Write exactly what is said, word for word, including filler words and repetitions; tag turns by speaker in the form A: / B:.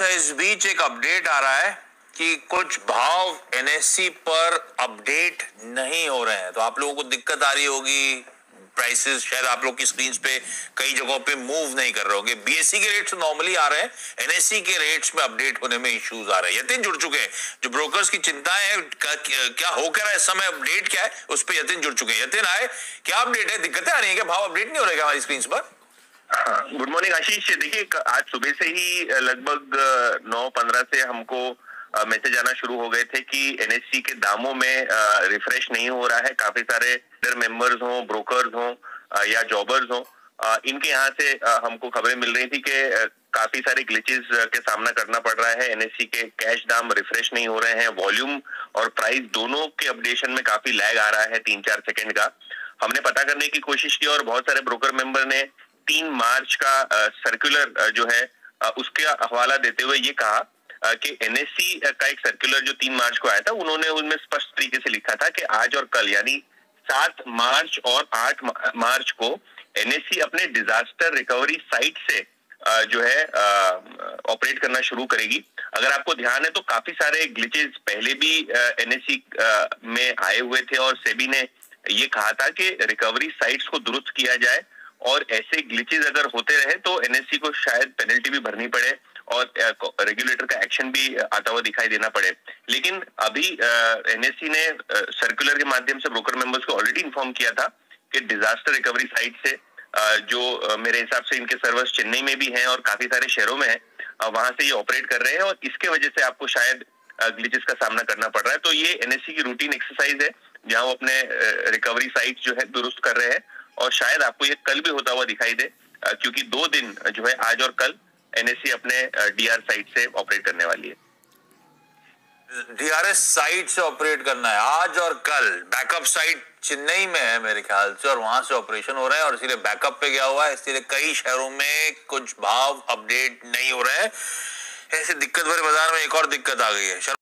A: अच्छा, इस बीच एक अपडेट आ रहा है कि कुछ भाव एनएससी पर अपडेट नहीं हो रहे हैं, तो आप लोगों को दिक्कत आ रही होगी। प्राइसेस शायद आप लोग की स्क्रीन पे कई जगहों पे मूव नहीं कर रहे होंगे। बीएससी के रेट्स नॉर्मली आ रहे हैं, एनएससी के रेट्स में अपडेट होने में इश्यूज आ रहे हैं। यतिन जुड़ चुके हैं, जो ब्रोकर्स की चिंताएं हैं क्या हो कर रहा है इस समय, अपडेट क्या है उस पर यतिन जुड़ चुके हैं। यतिन आए, क्या अपडेट है? दिक्कतें आ रही है क्या? भाव अपडेट नहीं हो रहे क्या हमारी स्क्रीन पर?
B: Good morning Ashish. देखिए, आज सुबह से ही लगभग नौ पंद्रह से हमको मैसेज आना शुरू हो गए थे कि एनएससी के दामों में रिफ्रेश नहीं हो रहा है। काफी सारे मेंबर्स हों, ब्रोकर्स हों या जॉबर्स हों, इनके यहाँ से हमको खबरें मिल रही थी कि काफी सारे ग्लिचेस के सामना करना पड़ रहा है। एनएससी के कैश दाम रिफ्रेश नहीं हो रहे हैं। वॉल्यूम और प्राइस दोनों के अपडेशन में काफी लैग आ रहा है, तीन चार सेकेंड का। हमने पता करने की कोशिश की और बहुत सारे ब्रोकर मेंबर ने तीन मार्च का सर्कुलर जो है उसके हवाला देते हुए ये कहा कि एनएससी का एक सर्कुलर जो तीन मार्च को आया था, उन्होंने उनमें स्पष्ट तरीके से लिखा था कि आज और कल यानी सात मार्च और आठ मार्च को एनएससी अपने डिजास्टर रिकवरी साइट से जो है ऑपरेट करना शुरू करेगी। अगर आपको ध्यान है तो काफी सारे ग्लिचेस पहले भी एनएससी में आए हुए थे और सेबी ने ये कहा था कि रिकवरी साइट्स को दुरुस्त किया जाए और ऐसे ग्लिचेस अगर होते रहे तो एनएससी को शायद पेनल्टी भी भरनी पड़े और रेगुलेटर का एक्शन भी आता हुआ दिखाई देना पड़े। लेकिन अभी एनएससी ने सर्कुलर के माध्यम से ब्रोकर मेंबर्स को ऑलरेडी इन्फॉर्म किया था कि डिजास्टर रिकवरी साइट से जो मेरे हिसाब से इनके सर्वर्स चेन्नई में भी हैं और काफी सारे शहरों में हैं, वहां से ये ऑपरेट कर रहे हैं और इसके वजह से आपको शायद ग्लिचेस का सामना करना पड़ रहा है। तो ये एनएससी की रूटीन एक्सरसाइज है जहां वो अपने रिकवरी साइट जो है दुरुस्त कर रहे हैं और शायद आपको ये कल भी होता हुआ दिखाई दे, क्योंकि दो दिन जो है आज और कल एनएससी अपने डीआर साइट से ऑपरेट करने वाली है।
A: डीआरएस साइट से ऑपरेट करना है आज और कल। बैकअप साइट चेन्नई में है मेरे ख्याल से और वहां से ऑपरेशन हो रहा है और इसीलिए बैकअप पे गया हुआ है, इसलिए कई शहरों में कुछ भाव अपडेट नहीं हो रहे हैं। ऐसे दिक्कत भरे बाजार में एक और दिक्कत आ गई है।